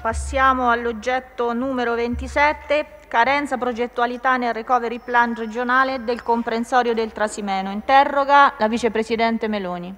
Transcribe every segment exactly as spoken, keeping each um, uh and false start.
Passiamo all'oggetto numero ventisette, carenza progettualità nel recovery plan regionale del comprensorio del Trasimeno. Interroga la Vicepresidente Meloni.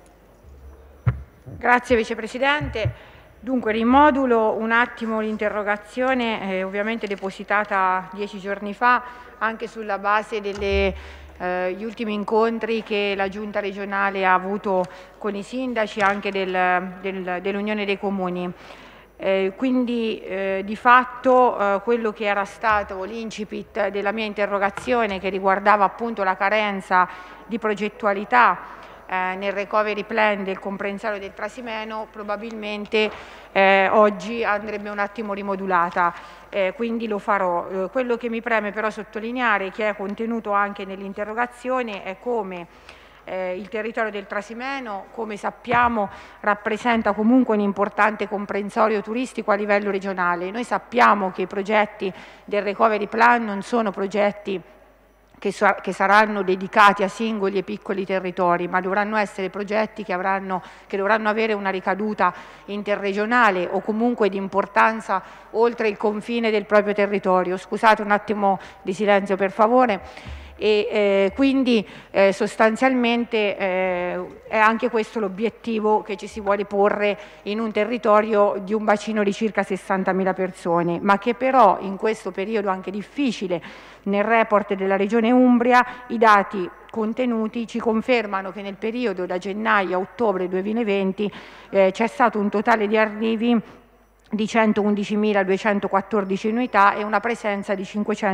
Grazie Vicepresidente. Dunque rimodulo un attimo l'interrogazione, eh, ovviamente depositata dieci giorni fa, anche sulla base degli eh, ultimi incontri che la Giunta regionale ha avuto con i sindaci anche del, del, dell'Unione dei Comuni. Eh, quindi eh, di fatto eh, quello che era stato l'incipit della mia interrogazione, che riguardava appunto la carenza di progettualità eh, nel recovery plan del comprensorio del Trasimeno, probabilmente eh, oggi andrebbe un attimo rimodulata, eh, quindi lo farò. Eh, quello che mi preme però sottolineare, che è contenuto anche nell'interrogazione, è come Eh, il territorio del Trasimeno, come sappiamo, rappresenta comunque un importante comprensorio turistico a livello regionale. Noi sappiamo che i progetti del recovery plan non sono progetti che, sa che saranno dedicati a singoli e piccoli territori, ma dovranno essere progetti che, avranno, che dovranno avere una ricaduta interregionale o comunque di importanza oltre il confine del proprio territorio. Scusate un attimo di silenzio per favore. E eh, quindi eh, sostanzialmente eh, è anche questo l'obiettivo che ci si vuole porre in un territorio di un bacino di circa sessantamila persone, ma che però in questo periodo anche difficile, nel report della Regione Umbria, i dati contenuti ci confermano che nel periodo da gennaio a ottobre duemilaventi eh, c'è stato un totale di arrivi di centoundicimiladuecentoquattordici unità e una presenza di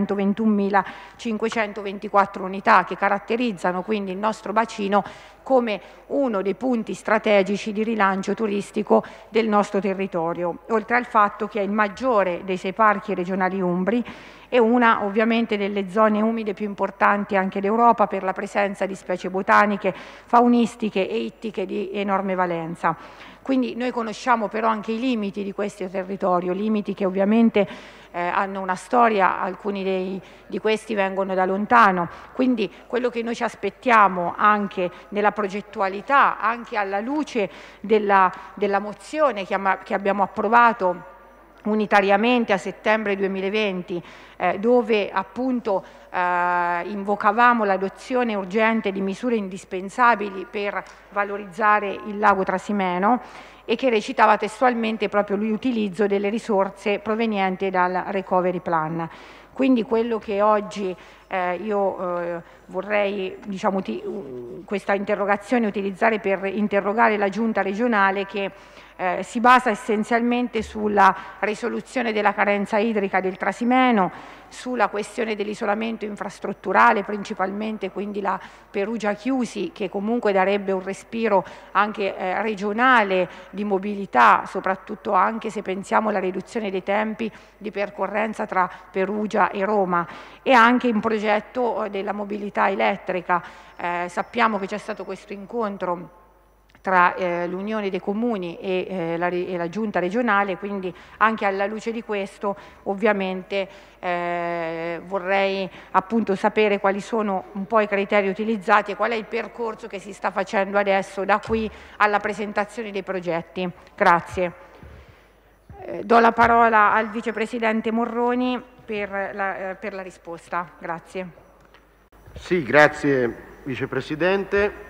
cinquecentoventunomilacinquecentoventiquattro unità, che caratterizzano quindi il nostro bacino come uno dei punti strategici di rilancio turistico del nostro territorio, oltre al fatto che è il maggiore dei sei parchi regionali umbri e una ovviamente delle zone umide più importanti anche d'Europa per la presenza di specie botaniche, faunistiche e ittiche di enorme valenza. Quindi noi conosciamo però anche i limiti di questo territorio, limiti che ovviamente eh, hanno una storia, alcuni dei, di questi vengono da lontano, quindi quello che noi ci aspettiamo anche nella progettualità, anche alla luce della, della mozione che, che abbiamo approvato unitariamente a settembre duemilaventi, eh, dove appunto eh, invocavamo l'adozione urgente di misure indispensabili per valorizzare il lago Trasimeno e che recitava testualmente proprio l'utilizzo delle risorse provenienti dal recovery plan. Quindi quello che oggi eh, io eh, vorrei, diciamo, questa interrogazione utilizzare per interrogare la Giunta regionale, che eh, si basa essenzialmente sulla risoluzione della carenza idrica del Trasimeno, sulla questione dell'isolamento infrastrutturale, principalmente quindi la Perugia-Chiusi, che comunque darebbe un respiro anche eh, regionale di mobilità, soprattutto anche se pensiamo alla riduzione dei tempi di percorrenza tra Perugia e Roma, e anche un progetto eh, della mobilità elettrica. Eh, sappiamo che c'è stato questo incontro tra eh, l'Unione dei Comuni e, eh, la, e la Giunta regionale, quindi anche alla luce di questo ovviamente eh, vorrei appunto sapere quali sono un po' i criteri utilizzati e qual è il percorso che si sta facendo adesso da qui alla presentazione dei progetti. Grazie. Eh, do la parola al Vicepresidente Morroni per la, eh, per la risposta. Grazie. Sì, grazie Vicepresidente.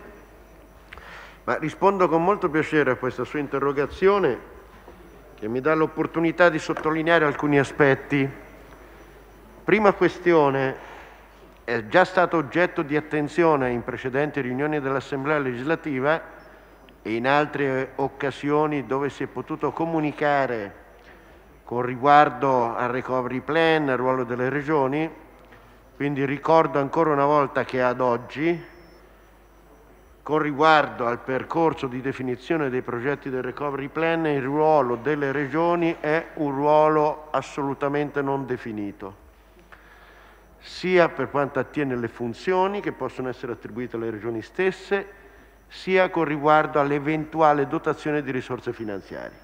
Ma rispondo con molto piacere a questa sua interrogazione, che mi dà l'opportunità di sottolineare alcuni aspetti. Prima questione: è già stato oggetto di attenzione in precedenti riunioni dell'Assemblea legislativa e in altre occasioni dove si è potuto comunicare con riguardo al recovery plan, al ruolo delle regioni. Quindi ricordo ancora una volta che ad oggi, con riguardo al percorso di definizione dei progetti del recovery plan, il ruolo delle regioni è un ruolo assolutamente non definito, sia per quanto attiene alle funzioni che possono essere attribuite alle regioni stesse, sia con riguardo all'eventuale dotazione di risorse finanziarie.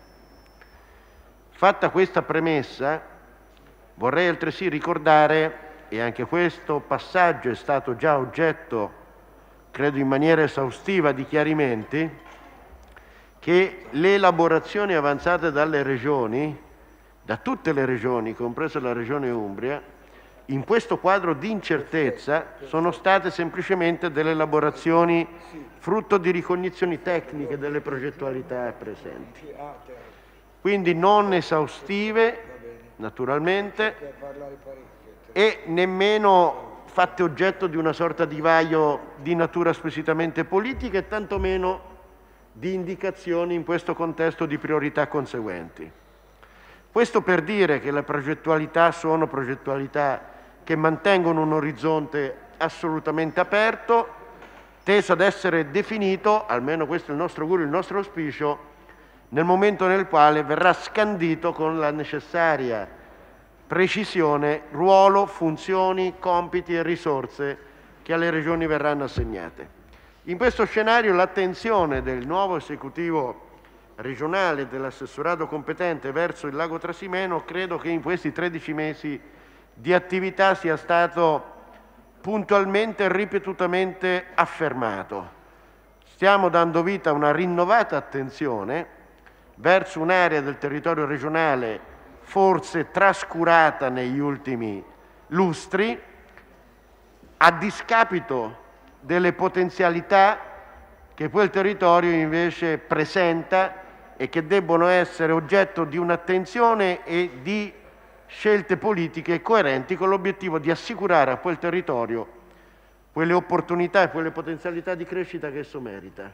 Fatta questa premessa, vorrei altresì ricordare, e anche questo passaggio è stato già oggetto, credo in maniera esaustiva, di chiarimenti, che le elaborazioni avanzate dalle regioni da tutte le regioni, compresa la regione Umbria, in questo quadro di incertezza sono state semplicemente delle elaborazioni frutto di ricognizioni tecniche delle progettualità presenti. Quindi non esaustive, naturalmente, e nemmeno fatte oggetto di una sorta di vaglio di natura squisitamente politica e tantomeno di indicazioni in questo contesto di priorità conseguenti. Questo per dire che le progettualità sono progettualità che mantengono un orizzonte assolutamente aperto, teso ad essere definito, almeno questo è il nostro augurio, il nostro auspicio, nel momento nel quale verrà scandito con la necessaria precisione ruolo, funzioni, compiti e risorse che alle regioni verranno assegnate. In questo scenario l'attenzione del nuovo esecutivo regionale dell'assessorato competente verso il lago Trasimeno credo che in questi tredici mesi di attività sia stato puntualmente e ripetutamente affermato. Stiamo dando vita a una rinnovata attenzione verso un'area del territorio regionale forse trascurata negli ultimi lustri, a discapito delle potenzialità che quel territorio invece presenta e che debbono essere oggetto di un'attenzione e di scelte politiche coerenti con l'obiettivo di assicurare a quel territorio quelle opportunità e quelle potenzialità di crescita che esso merita.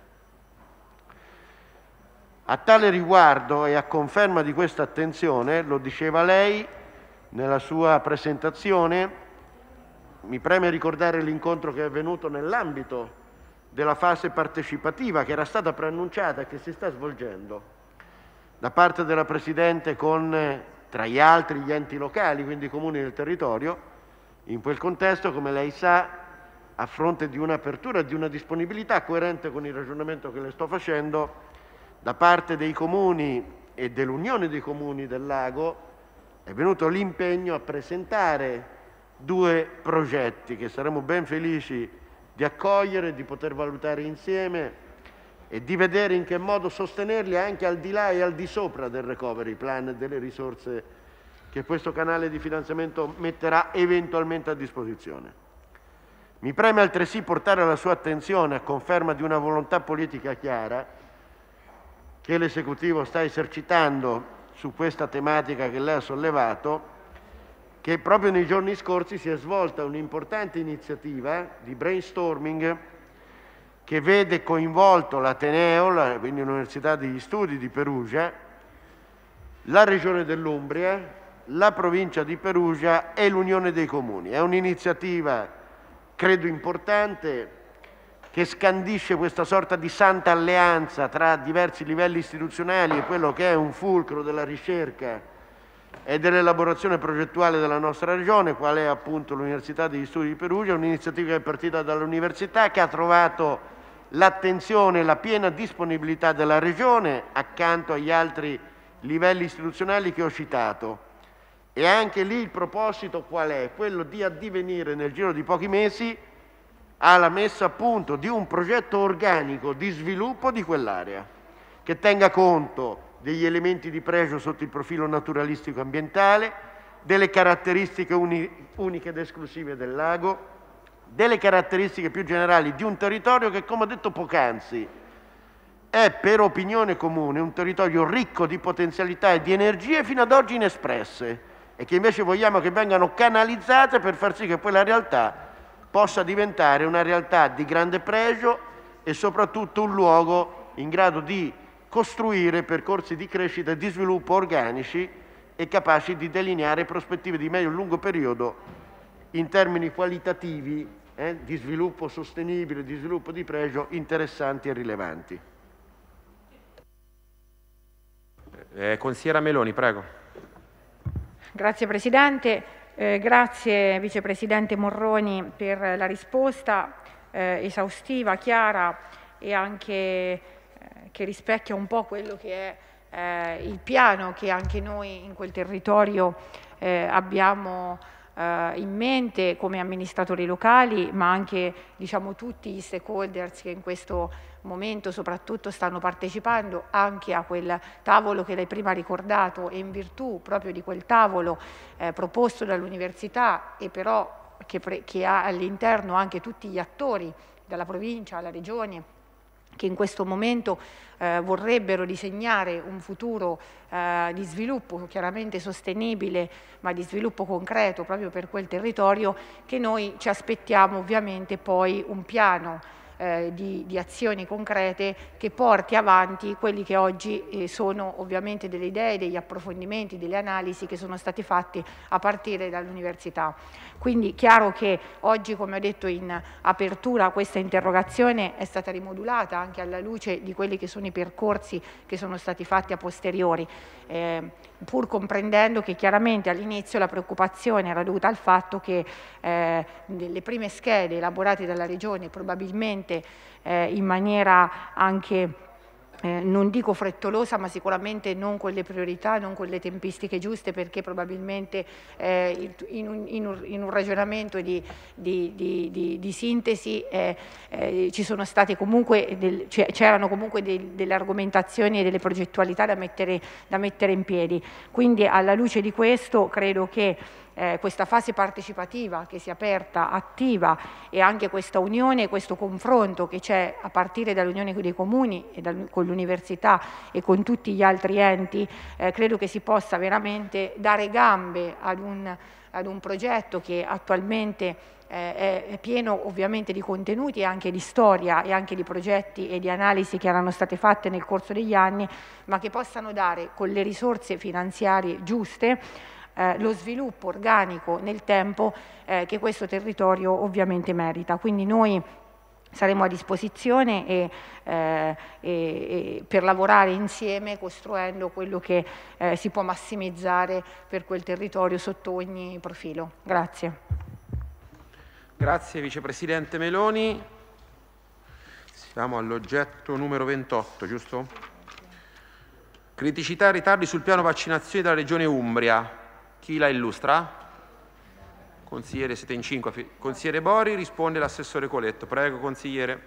A tale riguardo e a conferma di questa attenzione, lo diceva lei nella sua presentazione, mi preme ricordare l'incontro che è avvenuto nell'ambito della fase partecipativa che era stata preannunciata e che si sta svolgendo da parte della Presidente con, tra gli altri, gli enti locali, quindi i comuni del territorio. In quel contesto, come lei sa, a fronte di un'apertura e di una disponibilità coerente con il ragionamento che le sto facendo, da parte dei comuni e dell'Unione dei Comuni del Lago è venuto l'impegno a presentare due progetti che saremo ben felici di accogliere, di poter valutare insieme e di vedere in che modo sostenerli anche al di là e al di sopra del recovery plan e delle risorse che questo canale di finanziamento metterà eventualmente a disposizione. Mi preme altresì portare alla sua attenzione, a conferma di una volontà politica chiara che l'esecutivo sta esercitando su questa tematica che lei ha sollevato, che proprio nei giorni scorsi si è svolta un'importante iniziativa di brainstorming che vede coinvolto l'Ateneo, quindi l'Università degli Studi di Perugia, la Regione dell'Umbria, la Provincia di Perugia e l'Unione dei Comuni. È un'iniziativa, credo, importante che scandisce questa sorta di santa alleanza tra diversi livelli istituzionali e quello che è un fulcro della ricerca e dell'elaborazione progettuale della nostra regione, qual è appunto l'Università degli Studi di Perugia, un'iniziativa che è partita dall'università, che ha trovato l'attenzione e la piena disponibilità della regione accanto agli altri livelli istituzionali che ho citato. E anche lì il proposito qual è? Quello di addivenire nel giro di pochi mesi alla messa a punto di un progetto organico di sviluppo di quell'area, che tenga conto degli elementi di pregio sotto il profilo naturalistico ambientale, delle caratteristiche uni, uniche ed esclusive del lago, delle caratteristiche più generali di un territorio che, come ho detto poc'anzi, è per opinione comune un territorio ricco di potenzialità e di energie fino ad oggi inespresse e che invece vogliamo che vengano canalizzate per far sì che quella realtà possa diventare una realtà di grande pregio e soprattutto un luogo in grado di costruire percorsi di crescita e di sviluppo organici e capaci di delineare prospettive di medio e lungo periodo in termini qualitativi eh, di sviluppo sostenibile, di sviluppo di pregio interessanti e rilevanti. Eh, consigliera Meloni, prego. Grazie Presidente, eh, grazie Vicepresidente Morroni per la risposta eh, esaustiva, chiara e anche eh, che rispecchia un po' quello che è eh, il piano che anche noi in quel territorio eh, abbiamo eh, in mente come amministratori locali, ma anche diciamo tutti gli stakeholders che in questo momento soprattutto stanno partecipando anche a quel tavolo che lei prima ha ricordato, e in virtù proprio di quel tavolo eh, proposto dall'università e però che, che ha all'interno anche tutti gli attori, dalla provincia alla regione, che in questo momento eh, vorrebbero disegnare un futuro eh, di sviluppo chiaramente sostenibile, ma di sviluppo concreto proprio per quel territorio, che noi ci aspettiamo ovviamente poi un piano Eh, di, di azioni concrete che porti avanti quelli che oggi eh, sono ovviamente delle idee, degli approfondimenti, delle analisi che sono stati fatti a partire dall'università. Quindi chiaro che oggi, come ho detto in apertura, questa interrogazione è stata rimodulata anche alla luce di quelli che sono i percorsi che sono stati fatti a posteriori, eh, pur comprendendo che chiaramente all'inizio la preoccupazione era dovuta al fatto che eh, le prime schede elaborate dalla Regione probabilmente Eh, in maniera anche, eh, non dico frettolosa, ma sicuramente non con le priorità, non con le tempistiche giuste, perché probabilmente eh, in, un, in, un, in un ragionamento di, di, di, di, di sintesi eh, eh, ci sono state comunque, del, c'erano comunque del, delle argomentazioni e delle progettualità da mettere, da mettere in piedi. Quindi alla luce di questo credo che Eh, questa fase partecipativa che si è aperta, attiva, e anche questa unione, questo confronto che c'è a partire dall'Unione dei Comuni e dal, con l'Università e con tutti gli altri enti, eh, credo che si possa veramente dare gambe ad un, ad un progetto che attualmente eh, è pieno ovviamente di contenuti e anche di storia e anche di progetti e di analisi che erano state fatte nel corso degli anni, ma che possano dare con le risorse finanziarie giuste Eh, lo sviluppo organico nel tempo eh, che questo territorio ovviamente merita. Quindi noi saremo a disposizione e, eh, e, e per lavorare insieme costruendo quello che eh, si può massimizzare per quel territorio sotto ogni profilo. Grazie. Grazie Vicepresidente Meloni. Siamo all'oggetto numero ventotto, giusto? Criticità e ritardi sul piano vaccinazioni della Regione Umbria. Chi la illustra? Consigliere, siete in cinque. Consigliere Bori, risponde l'assessore Coletto. Prego, consigliere.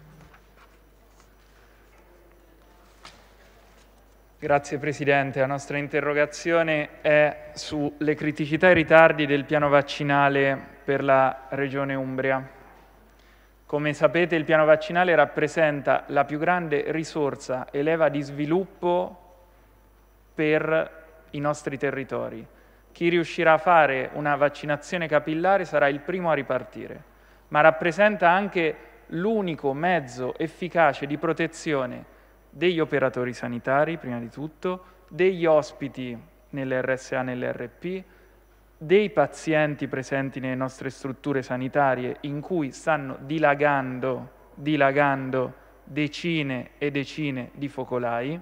Grazie Presidente. La nostra interrogazione è sulle criticità e i ritardi del piano vaccinale per la Regione Umbria. Come sapete, il piano vaccinale rappresenta la più grande risorsa e leva di sviluppo per i nostri territori. Chi riuscirà a fare una vaccinazione capillare sarà il primo a ripartire, ma rappresenta anche l'unico mezzo efficace di protezione degli operatori sanitari, prima di tutto, degli ospiti nell'R S A e nell'R P, dei pazienti presenti nelle nostre strutture sanitarie in cui stanno dilagando, dilagando decine e decine di focolai,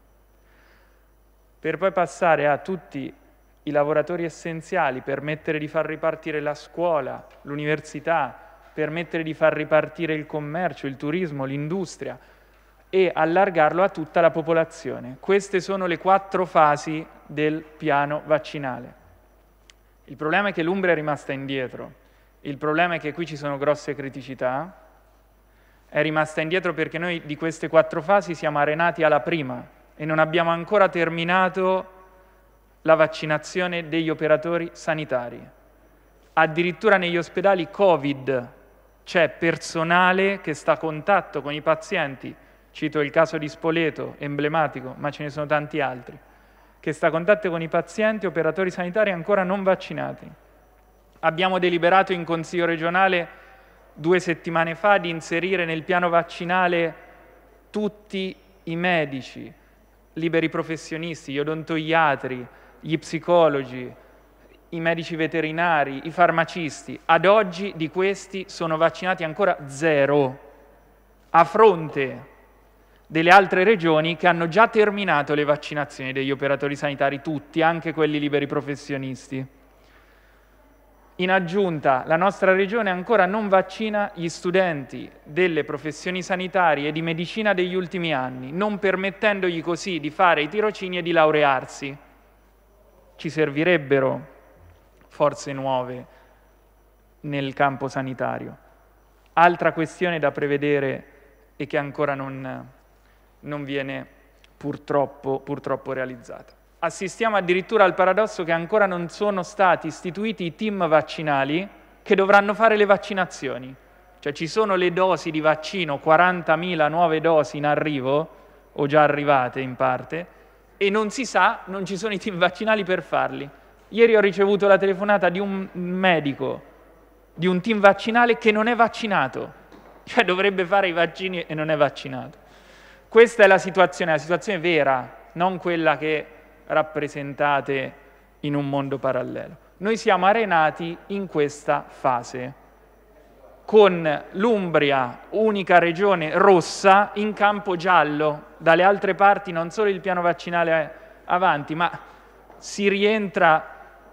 per poi passare a tutti i lavoratori essenziali, permettere di far ripartire la scuola, l'università, permettere di far ripartire il commercio, il turismo, l'industria e allargarlo a tutta la popolazione. Queste sono le quattro fasi del piano vaccinale. Il problema è che l'Umbria è rimasta indietro, il problema è che qui ci sono grosse criticità, è rimasta indietro perché noi di queste quattro fasi siamo arenati alla prima e non abbiamo ancora terminato la vaccinazione degli operatori sanitari. Addirittura negli ospedali Covid c'è personale che sta a contatto con i pazienti, cito il caso di Spoleto, emblematico, ma ce ne sono tanti altri, che sta a contatto con i pazienti, operatori sanitari ancora non vaccinati. Abbiamo deliberato in Consiglio regionale due settimane fa di inserire nel piano vaccinale tutti i medici, liberi professionisti, gli odontoiatri, gli psicologi, i medici veterinari, i farmacisti. Ad oggi di questi sono vaccinati ancora zero, a fronte delle altre regioni che hanno già terminato le vaccinazioni degli operatori sanitari, tutti, anche quelli liberi professionisti. In aggiunta, la nostra regione ancora non vaccina gli studenti delle professioni sanitarie e di medicina degli ultimi anni, non permettendogli così di fare i tirocini e di laurearsi. Ci servirebbero forze nuove nel campo sanitario. Altra questione da prevedere e che ancora non, non viene purtroppo, purtroppo realizzata. Assistiamo addirittura al paradosso che ancora non sono stati istituiti i team vaccinali che dovranno fare le vaccinazioni. Cioè ci sono le dosi di vaccino, quarantamila nuove dosi in arrivo, o già arrivate in parte, e non si sa, non ci sono i team vaccinali per farli. Ieri ho ricevuto la telefonata di un medico, di un team vaccinale che non è vaccinato, cioè dovrebbe fare i vaccini e non è vaccinato. Questa è la situazione, la situazione vera, non quella che rappresentate in un mondo parallelo. Noi siamo arenati in questa fase, con l'Umbria, unica regione rossa, in campo giallo. Dalle altre parti non solo il piano vaccinale è avanti, ma si rientra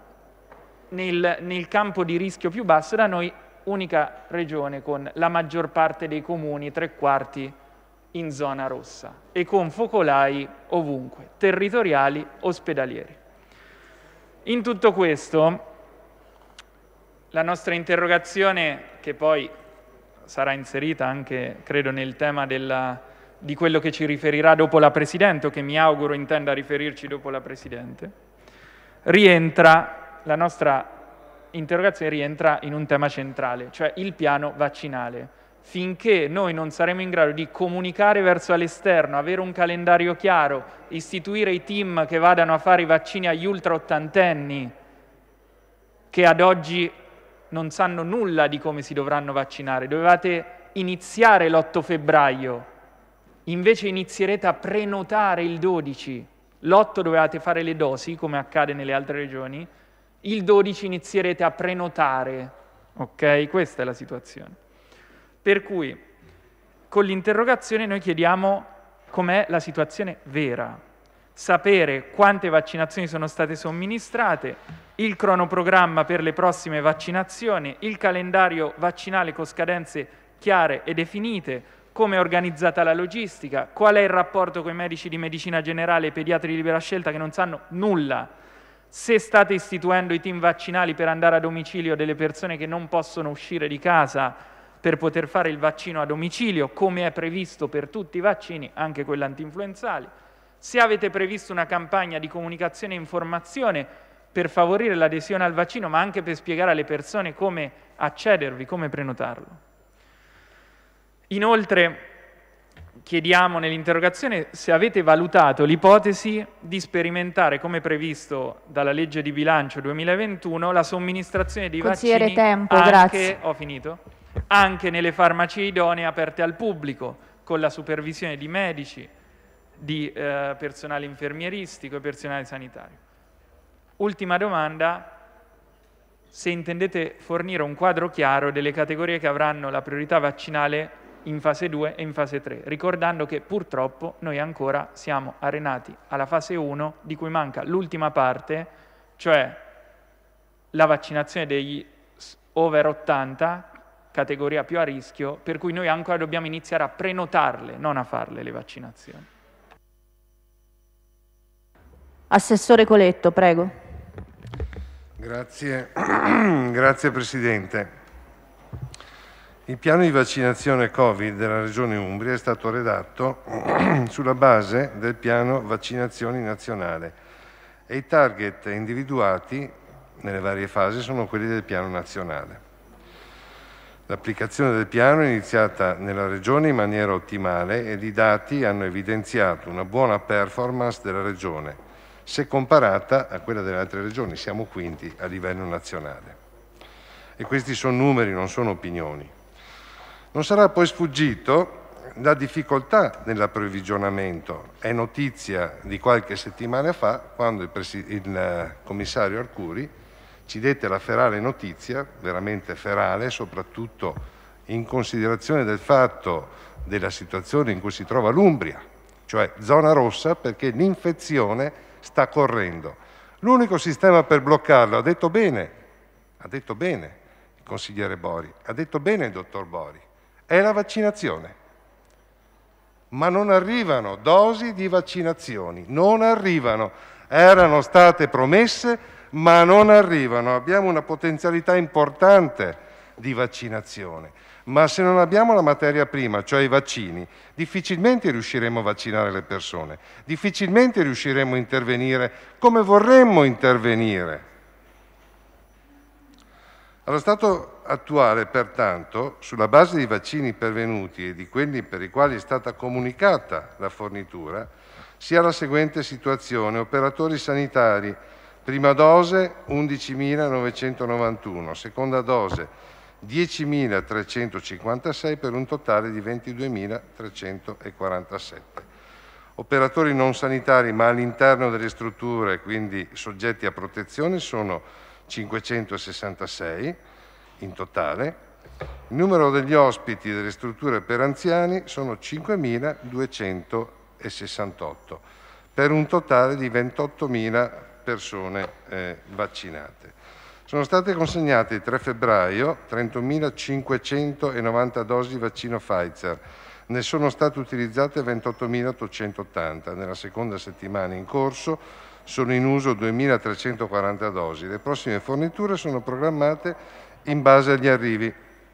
nel, nel campo di rischio più basso. Da noi unica regione con la maggior parte dei comuni, tre quarti, in zona rossa e con focolai ovunque, territoriali, ospedalieri. In tutto questo, la nostra interrogazione, che poi sarà inserita anche, credo, nel tema della, di quello che ci riferirà dopo la Presidente, o che mi auguro intenda riferirci dopo la Presidente, rientra, la nostra interrogazione rientra in un tema centrale, cioè il piano vaccinale. Finché noi non saremo in grado di comunicare verso l'esterno, avere un calendario chiaro, istituire i team che vadano a fare i vaccini agli ultra ottantenni, che ad oggi non sanno nulla di come si dovranno vaccinare. Dovevate iniziare l'otto febbraio, invece inizierete a prenotare il dodici. L'otto dovevate fare le dosi, come accade nelle altre regioni, il dodici inizierete a prenotare, ok? Questa è la situazione. Per cui, con l'interrogazione noi chiediamo com'è la situazione vera, sapere quante vaccinazioni sono state somministrate, il cronoprogramma per le prossime vaccinazioni, il calendario vaccinale con scadenze chiare e definite, come è organizzata la logistica, qual è il rapporto con i medici di medicina generale e i pediatri di libera scelta che non sanno nulla, se state istituendo i team vaccinali per andare a domicilio delle persone che non possono uscire di casa per poter fare il vaccino a domicilio, come è previsto per tutti i vaccini, anche quelli antinfluenzali, se avete previsto una campagna di comunicazione e informazione per favorire l'adesione al vaccino, ma anche per spiegare alle persone come accedervi, come prenotarlo. Inoltre chiediamo nell'interrogazione se avete valutato l'ipotesi di sperimentare, come previsto dalla legge di bilancio duemilaventuno, la somministrazione di Consigliere vaccini tempo, anche, grazie. ho finito, anche nelle farmacie idonee aperte al pubblico, con la supervisione di medici, di eh, personale infermieristico e personale sanitario. Ultima domanda, se intendete fornire un quadro chiaro delle categorie che avranno la priorità vaccinale in fase due e in fase tre, ricordando che purtroppo noi ancora siamo arenati alla fase uno, di cui manca l'ultima parte, cioè la vaccinazione degli over ottanta, categoria più a rischio, per cui noi ancora dobbiamo iniziare a prenotarle, non a farle le vaccinazioni. Assessore Coletto, prego. Grazie, grazie Presidente. Il piano di vaccinazione Covid della Regione Umbria è stato redatto sulla base del piano vaccinazioni nazionale e i target individuati nelle varie fasi sono quelli del piano nazionale. L'applicazione del piano è iniziata nella Regione in maniera ottimale ed i dati hanno evidenziato una buona performance della Regione, se comparata a quella delle altre regioni. Siamo quinti a livello nazionale. E questi sono numeri, non sono opinioni. Non sarà poi sfuggito la difficoltà nell'approvvigionamento. È notizia di qualche settimana fa, quando il, il commissario Arcuri ci dette la ferale notizia, veramente ferale, soprattutto in considerazione del fatto della situazione in cui si trova l'Umbria, cioè zona rossa, perché l'infezione sta correndo. L'unico sistema per bloccarlo, ha detto bene, ha detto bene il consigliere Bori, ha detto bene il dottor Bori, è la vaccinazione. Ma non arrivano dosi di vaccinazioni, non arrivano. Erano state promesse, ma non arrivano. Abbiamo una potenzialità importante di vaccinazione, Ma se non abbiamo la materia prima, cioè i vaccini, difficilmente riusciremo a vaccinare le persone, difficilmente riusciremo a intervenire come vorremmo intervenire. Allo stato attuale, pertanto, sulla base dei vaccini pervenuti e di quelli per i quali è stata comunicata la fornitura, si ha la seguente situazione: operatori sanitari, prima dose undicimilanovecentonovantuno, seconda dose diecimilatrecentocinquantasei per un totale di ventiduemilatrecentoquarantasette. Operatori non sanitari ma all'interno delle strutture, quindi soggetti a protezione, sono cinquecentosessantasei in totale. Il numero degli ospiti delle strutture per anziani sono cinquemiladuecentosessantotto, per un totale di ventottomila persone eh, vaccinate. Sono state consegnate il tre febbraio trentunomilacinquecentonovanta dosi di vaccino Pfizer, ne sono state utilizzate ventottomilaottocentottanta. Nella seconda settimana in corso sono in uso duemilatrecentoquaranta dosi. Le prossime forniture sono programmate in base agli arrivi.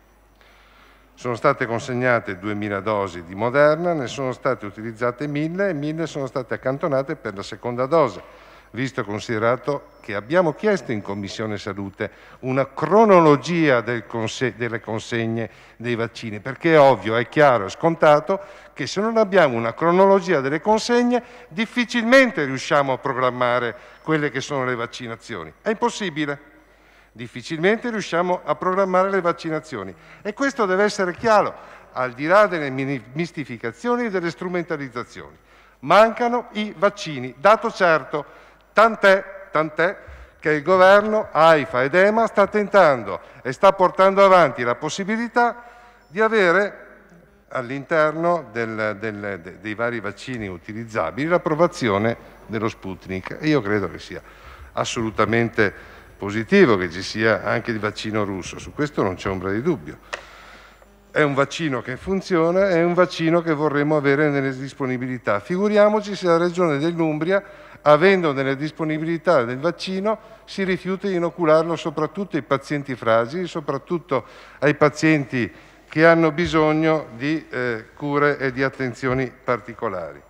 Sono state consegnate duemila dosi di Moderna, ne sono state utilizzate mille e mille sono state accantonate per la seconda dose, visto e considerato che abbiamo chiesto in Commissione Salute una cronologia del conse- delle consegne dei vaccini, perché è ovvio, è chiaro, è scontato che se non abbiamo una cronologia delle consegne difficilmente riusciamo a programmare quelle che sono le vaccinazioni. È impossibile. Difficilmente riusciamo a programmare le vaccinazioni e questo deve essere chiaro, al di là delle mistificazioni e delle strumentalizzazioni. Mancano i vaccini, dato certo, tant'è, tant'è che il governo, AIFA ed EMA sta tentando e sta portando avanti la possibilità di avere all'interno del, del, de, dei vari vaccini utilizzabili l'approvazione dello Sputnik. E io credo che sia assolutamente positivo che ci sia anche il vaccino russo, su questo non c'è ombra di dubbio. È un vaccino che funziona, è un vaccino che vorremmo avere nelle disponibilità. Figuriamoci se la Regione dell'Umbria, avendo nelle disponibilità del vaccino, si rifiuta di inocularlo soprattutto ai pazienti fragili, soprattutto ai pazienti che hanno bisogno di eh, cure e di attenzioni particolari.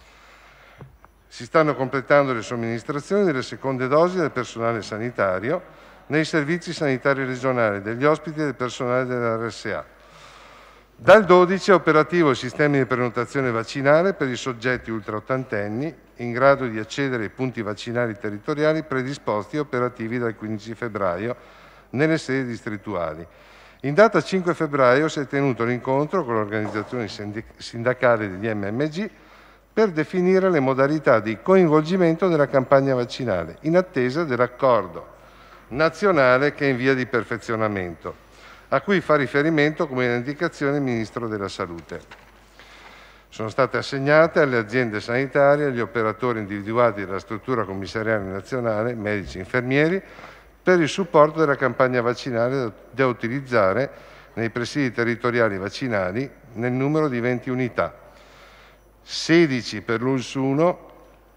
Si stanno completando le somministrazioni delle seconde dosi del personale sanitario nei servizi sanitari regionali, degli ospiti e del personale dell'R S A. Dal dodici è operativo il sistema di prenotazione vaccinale per i soggetti ultraottantenni in grado di accedere ai punti vaccinali territoriali predisposti e operativi dal quindici febbraio nelle sedi distrettuali. In data cinque febbraio si è tenuto l'incontro con l'organizzazione sindacale degli M M G per definire le modalità di coinvolgimento della campagna vaccinale, in attesa dell'accordo nazionale che è in via di perfezionamento, a cui fa riferimento come indicazione il Ministro della Salute. Sono state assegnate alle aziende sanitarie, agli operatori individuati dalla struttura commissariale nazionale, medici e infermieri, per il supporto della campagna vaccinale da utilizzare nei presidi territoriali vaccinali nel numero di venti unità. sedici per l'U L S uno,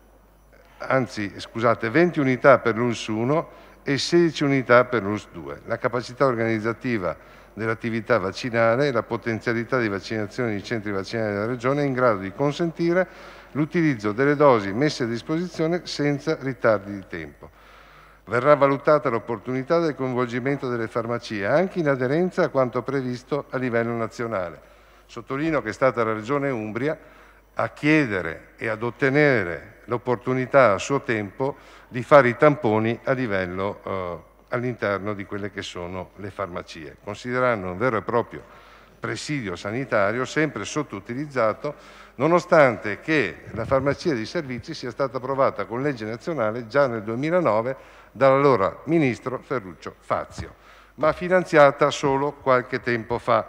anzi scusate, venti unità per l'U L S uno e sedici unità per l'U L S due. La capacità organizzativa dell'attività vaccinale e la potenzialità di vaccinazione dei centri vaccinali della Regione è in grado di consentire l'utilizzo delle dosi messe a disposizione senza ritardi di tempo. Verrà valutata l'opportunità del coinvolgimento delle farmacie, anche in aderenza a quanto previsto a livello nazionale. Sottolineo che è stata la Regione Umbria a chiedere e ad ottenere l'opportunità a suo tempo di fare i tamponi a livello eh, all'interno di quelle che sono le farmacie, considerando un vero e proprio presidio sanitario sempre sottoutilizzato, nonostante che la farmacia dei servizi sia stata approvata con legge nazionale già nel duemilanove dall'allora ministro Ferruccio Fazio, ma finanziata solo qualche tempo fa.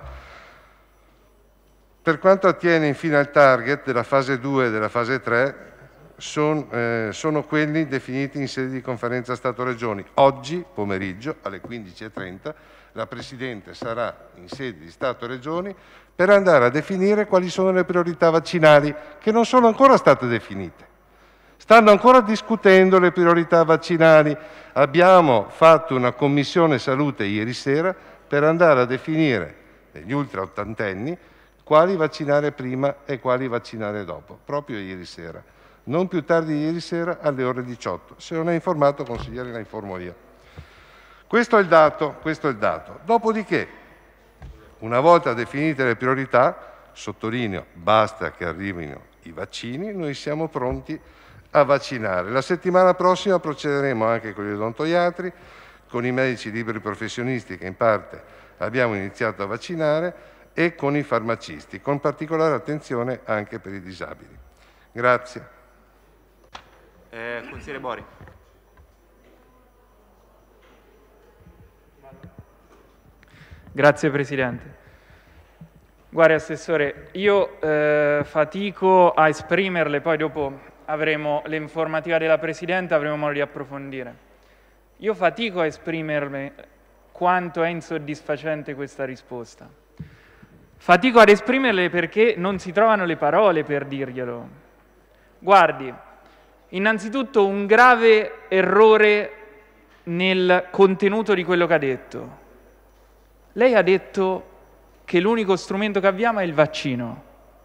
Per quanto attiene infine al target della fase due e della fase tre, son, eh, sono quelli definiti in sede di conferenza Stato-Regioni. Oggi pomeriggio alle quindici e trenta la Presidente sarà in sede di Stato-Regioni per andare a definire quali sono le priorità vaccinali che non sono ancora state definite. Stanno ancora discutendo le priorità vaccinali. Abbiamo fatto una commissione salute ieri sera per andare a definire degli ultra ottantenni, quali vaccinare prima e quali vaccinare dopo, proprio ieri sera. Non più tardi di ieri sera alle ore diciotto. Se non è informato, consigliere, la informo io. Questo è il dato, questo è il dato. Dopodiché, una volta definite le priorità, sottolineo, basta che arrivino i vaccini, noi siamo pronti a vaccinare. La settimana prossima procederemo anche con gli odontoiatri, con i medici liberi professionisti che in parte abbiamo iniziato a vaccinare e con i farmacisti, con particolare attenzione anche per i disabili. Grazie. Eh, consigliere Bori. Grazie Presidente. Guardi Assessore, io eh, fatico a esprimerle, poi dopo avremo l'informativa della Presidente, avremo modo di approfondire. Io fatico a esprimerle quanto è insoddisfacente questa risposta. Fatico ad esprimerle perché non si trovano le parole per dirglielo. Guardi, innanzitutto un grave errore nel contenuto di quello che ha detto. Lei ha detto che l'unico strumento che abbiamo è il vaccino.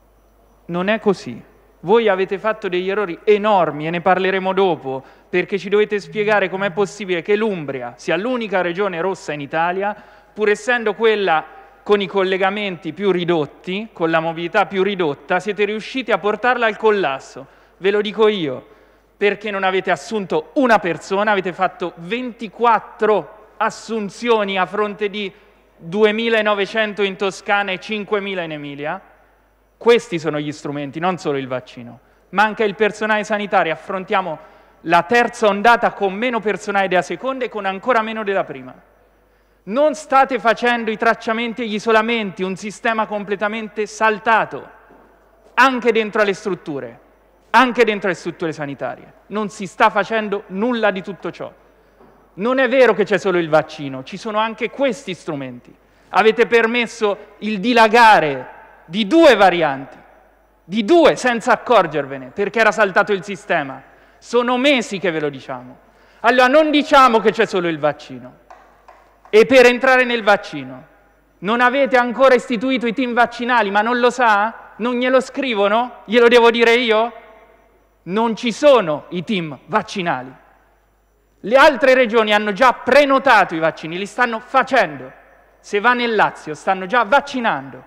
Non è così. Voi avete fatto degli errori enormi e ne parleremo dopo, perché ci dovete spiegare com'è possibile che l'Umbria sia l'unica regione rossa in Italia, pur essendo quella con i collegamenti più ridotti, con la mobilità più ridotta, siete riusciti a portarla al collasso. Ve lo dico io, perché non avete assunto una persona, avete fatto ventiquattro assunzioni a fronte di duemilanovecento in Toscana e cinquemila in Emilia. Questi sono gli strumenti, non solo il vaccino. Manca il personale sanitario, affrontiamo la terza ondata con meno personale della seconda e con ancora meno della prima. Non state facendo i tracciamenti e gli isolamenti, un sistema completamente saltato, anche dentro alle strutture, anche dentro le strutture sanitarie. Non si sta facendo nulla di tutto ciò. Non è vero che c'è solo il vaccino, ci sono anche questi strumenti. Avete permesso il dilagare di due varianti, di due senza accorgervene, perché era saltato il sistema. Sono mesi che ve lo diciamo. Allora non diciamo che c'è solo il vaccino. E per entrare nel vaccino, non avete ancora istituito i team vaccinali, ma non lo sa? Non glielo scrivono? Glielo devo dire io? Non ci sono i team vaccinali. Le altre regioni hanno già prenotato i vaccini, li stanno facendo. Se va nel Lazio, stanno già vaccinando.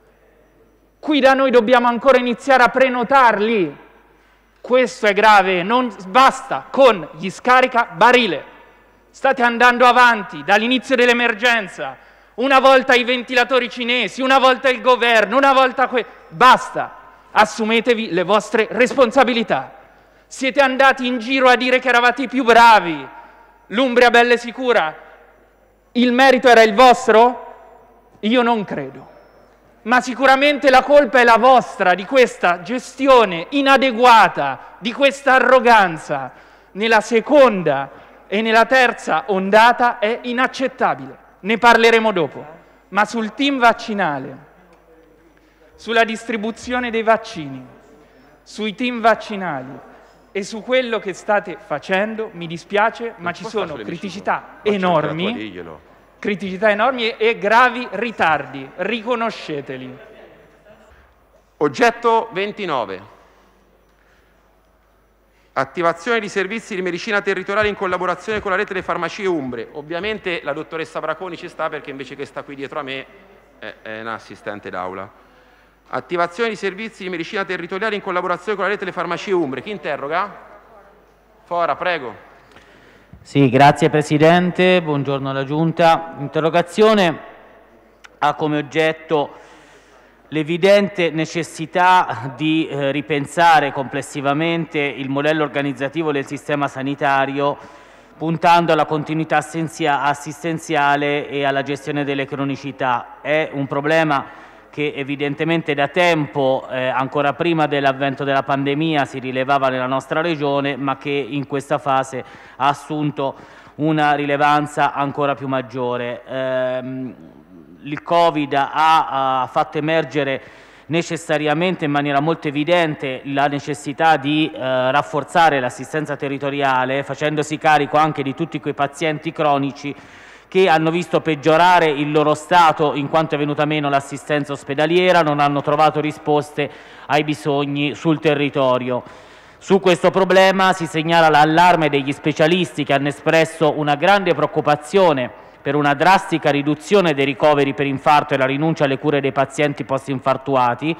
Qui da noi dobbiamo ancora iniziare a prenotarli. Questo è grave, non basta con gli scaricabarile. State andando avanti dall'inizio dell'emergenza. Una volta i ventilatori cinesi, una volta il governo, una volta que... Basta, assumetevi le vostre responsabilità. Siete andati in giro a dire che eravate i più bravi. L'Umbria bella e sicura. Il merito era il vostro? Io non credo. Ma sicuramente la colpa è la vostra di questa gestione inadeguata, di questa arroganza. Nella seconda e nella terza ondata è inaccettabile. Ne parleremo dopo. Ma sul team vaccinale, sulla distribuzione dei vaccini, sui team vaccinali e su quello che state facendo, mi dispiace, ma ci sono criticità enormi, criticità enormi e gravi ritardi. Riconosceteli. Oggetto ventinove. Attivazione di servizi di medicina territoriale in collaborazione con la rete delle farmacie umbre. Ovviamente la dottoressa Braconi ci sta perché invece che sta qui dietro a me è, è un assistente d'aula. Attivazione di servizi di medicina territoriale in collaborazione con la rete delle farmacie umbre. Chi interroga? Fora, prego. Sì, grazie Presidente, buongiorno alla Giunta. L'interrogazione ha come oggetto l'evidente necessità di eh, ripensare complessivamente il modello organizzativo del sistema sanitario, puntando alla continuità assistenziale e alla gestione delle cronicità. È un problema che evidentemente da tempo, eh, ancora prima dell'avvento della pandemia, si rilevava nella nostra Regione, ma che in questa fase ha assunto una rilevanza ancora più maggiore. Ehm, il Covid ha, ha fatto emergere necessariamente in maniera molto evidente la necessità di eh, rafforzare l'assistenza territoriale, facendosi carico anche di tutti quei pazienti cronici che hanno visto peggiorare il loro stato in quanto è venuta meno l'assistenza ospedaliera, non hanno trovato risposte ai bisogni sul territorio. Su questo problema si segnala l'allarme degli specialisti che hanno espresso una grande preoccupazione per una drastica riduzione dei ricoveri per infarto e la rinuncia alle cure dei pazienti post-infartuati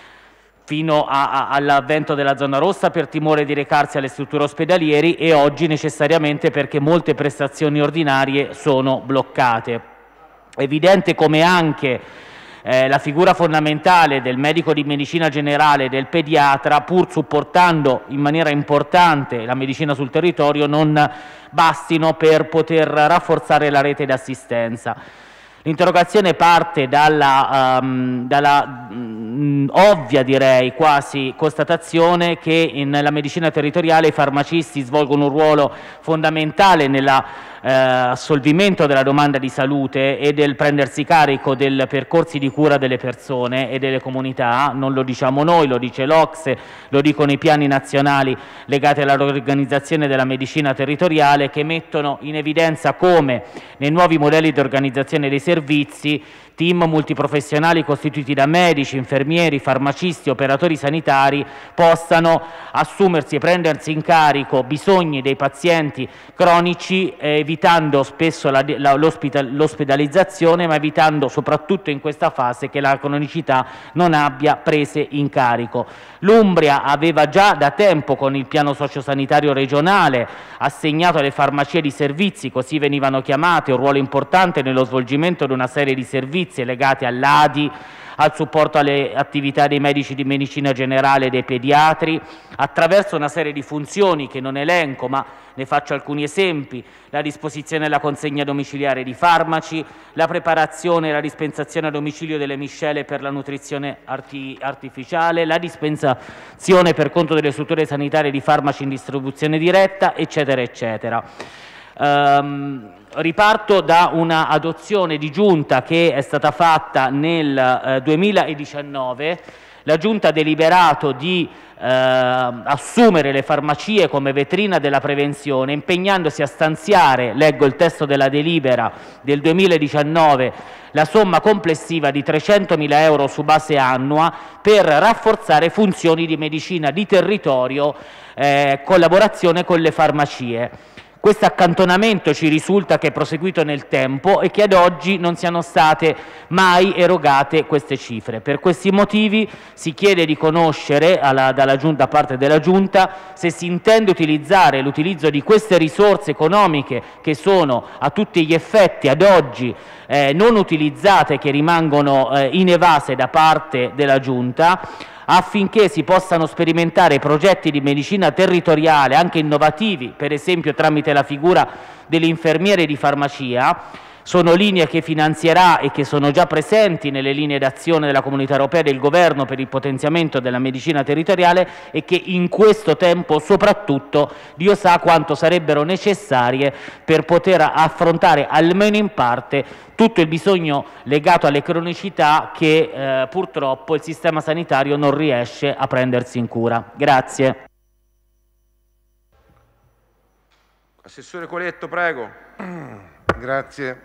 fino a, a, all'avvento della zona rossa per timore di recarsi alle strutture ospedalieri e oggi necessariamente perché molte prestazioni ordinarie sono bloccate. È evidente come anche eh, la figura fondamentale del medico di medicina generale e del pediatra, pur supportando in maniera importante la medicina sul territorio, non bastino per poter rafforzare la rete d'assistenza. L'interrogazione parte dalla, um, dalla um, ovvia, direi, quasi constatazione che nella medicina territoriale i farmacisti svolgono un ruolo fondamentale nell'assolvimento eh, della domanda di salute e del prendersi carico dei percorsi di cura delle persone e delle comunità. Non lo diciamo noi, lo dice l'O C S E, lo dicono i piani nazionali legati all'organizzazione della medicina territoriale, che mettono in evidenza come nei nuovi modelli di organizzazione dei servizi team multiprofessionali costituiti da medici, infermieri, farmacisti, operatori sanitari possano assumersi e prendersi in carico bisogni dei pazienti cronici, eh, evitando spesso la, la, l'ospedalizzazione, ma evitando soprattutto in questa fase che la cronicità non abbia prese in carico. L'Umbria aveva già da tempo, con il piano sociosanitario regionale, assegnato alle farmacie di servizi, così venivano chiamate, un ruolo importante nello svolgimento di una serie di servizi legati all'A D I, al supporto alle attività dei medici di medicina generale e dei pediatri, attraverso una serie di funzioni che non elenco, ma ne faccio alcuni esempi: la disposizione e la consegna domiciliare di farmaci, la preparazione e la dispensazione a domicilio delle miscele per la nutrizione arti artificiale, la dispensazione per conto delle strutture sanitarie di farmaci in distribuzione diretta, eccetera, eccetera. Um, riparto da una adozione di giunta che è stata fatta nel eh, duemiladiciannove. La giunta ha deliberato di eh, assumere le farmacie come vetrina della prevenzione, impegnandosi a stanziare, leggo il testo della delibera del duemiladiciannove, la somma complessiva di trecentomila euro su base annua per rafforzare funzioni di medicina di territorio, eh, collaborazione con le farmacie. Questo accantonamento ci risulta che è proseguito nel tempo e che ad oggi non siano state mai erogate queste cifre. Per questi motivi si chiede di conoscere alla, dalla giunta, da parte della Giunta, se si intende utilizzare l'utilizzo di queste risorse economiche che sono a tutti gli effetti ad oggi eh, non utilizzate, che rimangono eh, inevase da parte della Giunta, affinché si possano sperimentare progetti di medicina territoriale anche innovativi, per esempio tramite la figura dell'infermiere di farmacia. Sono linee che finanzierà e che sono già presenti nelle linee d'azione della Comunità Europea e del Governo per il potenziamento della medicina territoriale e che in questo tempo soprattutto Dio sa quanto sarebbero necessarie per poter affrontare almeno in parte tutto il bisogno legato alle cronicità che eh, purtroppo il sistema sanitario non riesce a prendersi in cura. Grazie. Assessore Coletto, prego. Grazie.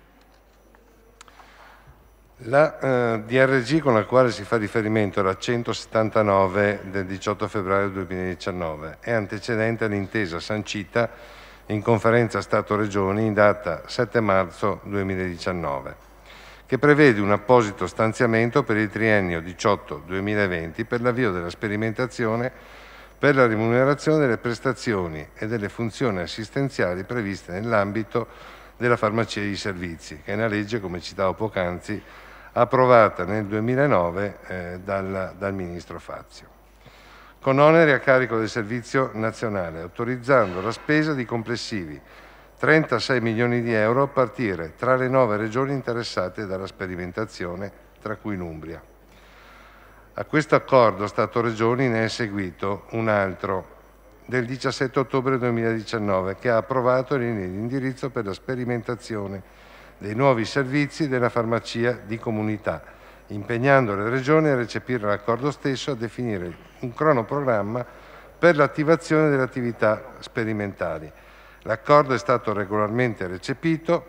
La eh, D R G con la quale si fa riferimento, la centosettantanove del diciotto febbraio duemiladiciannove, è antecedente all'intesa sancita in conferenza Stato-Regioni in data sette marzo duemiladiciannove, che prevede un apposito stanziamento per il triennio diciotto duemilaventi per l'avvio della sperimentazione per la remunerazione delle prestazioni e delle funzioni assistenziali previste nell'ambito della farmacia di servizi, che è una legge, come citavo poc'anzi, approvata nel duemilanove eh, dal, dal Ministro Fazio, con oneri a carico del Servizio Nazionale, autorizzando la spesa di complessivi trentasei milioni di euro a partire tra le nove regioni interessate dalla sperimentazione, tra cui l'Umbria. A questo accordo Stato-Regioni ne è seguito un altro del diciassette ottobre duemiladiciannove che ha approvato le linee di indirizzo per la sperimentazione dei nuovi servizi della farmacia di comunità, impegnando le regioni a recepire l'accordo stesso e a definire un cronoprogramma per l'attivazione delle attività sperimentali. L'accordo è stato regolarmente recepito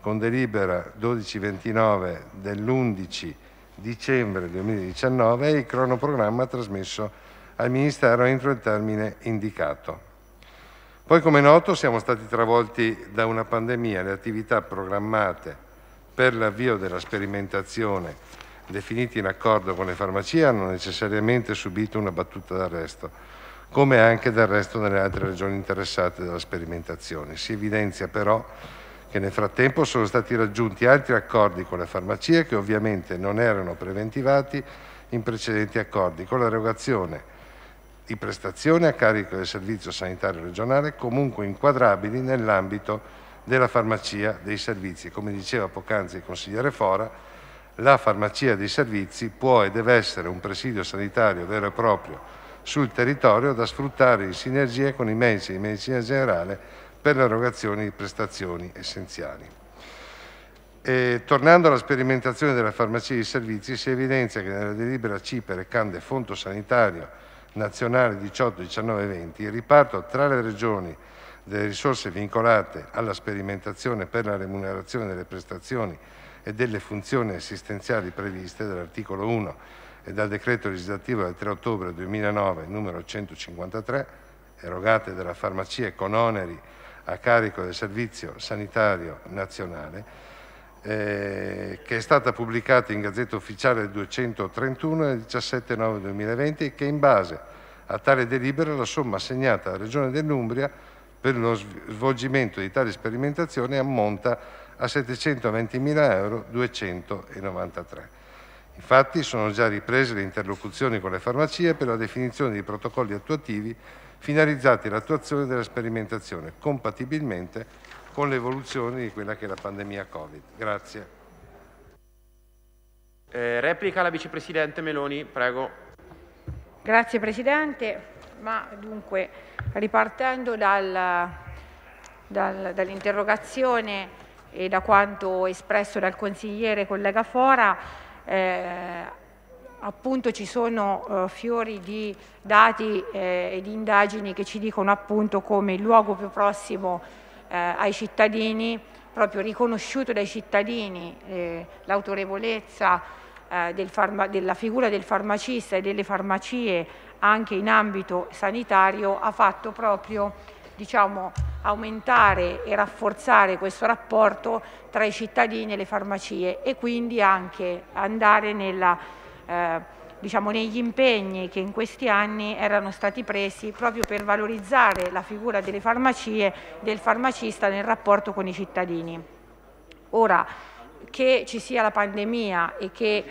con delibera dodici ventinove dell'undici dicembre duemiladiciannove e il cronoprogramma trasmesso al Ministero entro il termine indicato. Poi, come è noto, siamo stati travolti da una pandemia. Le attività programmate per l'avvio della sperimentazione, definite in accordo con le farmacie, hanno necessariamente subito una battuta d'arresto, come anche del resto nelle altre regioni interessate dalla sperimentazione. Si evidenzia però che nel frattempo sono stati raggiunti altri accordi con le farmacie che ovviamente non erano preventivati in precedenti accordi, con l'erogazione di prestazioni a carico del Servizio Sanitario Regionale comunque inquadrabili nell'ambito della farmacia dei servizi. Come diceva poc'anzi il consigliere Fora, la farmacia dei servizi può e deve essere un presidio sanitario vero e proprio sul territorio da sfruttare in sinergia con i medici di medicina generale per l'erogazione di prestazioni essenziali. E, tornando alla sperimentazione della farmacia dei servizi, si evidenzia che nella delibera C I P E recante Fondo Sanitario Nazionale diciotto, diciannove e venti il riparto tra le regioni delle risorse vincolate alla sperimentazione per la remunerazione delle prestazioni e delle funzioni assistenziali previste dall'articolo uno e dal decreto legislativo del tre ottobre duemilanove numero centocinquantatré, erogate dalla farmacia con oneri a carico del Servizio Sanitario Nazionale, eh, che è stata pubblicata in Gazzetta Ufficiale duecentotrentuno del diciassette nove duemilaventi e che in base a tale delibera la somma assegnata alla Regione dell'Umbria per lo svolgimento di tali sperimentazioni ammonta a settecentoventimila euro duecentonovantatré. Infatti sono già riprese le interlocuzioni con le farmacie per la definizione di protocolli attuativi finalizzati all'attuazione della sperimentazione, compatibilmente con l'evoluzione di quella che è la pandemia Covid. Grazie. Eh, replica la Vicepresidente Meloni, prego. Grazie Presidente, ma dunque ripartendo dal, dal, dall'interrogazione e da quanto espresso dal consigliere collega Fora, eh, appunto ci sono eh, fiori di dati eh, e di indagini che ci dicono appunto come il luogo più prossimo eh, ai cittadini, proprio riconosciuto dai cittadini, eh, l'autorevolezza eh, del della figura del farmacista e delle farmacie anche in ambito sanitario, ha fatto proprio, diciamo, aumentare e rafforzare questo rapporto tra i cittadini e le farmacie e quindi anche andare nella Eh, diciamo, negli impegni che in questi anni erano stati presi proprio per valorizzare la figura delle farmacie, del farmacista nel rapporto con i cittadini. Ora, che ci sia la pandemia e che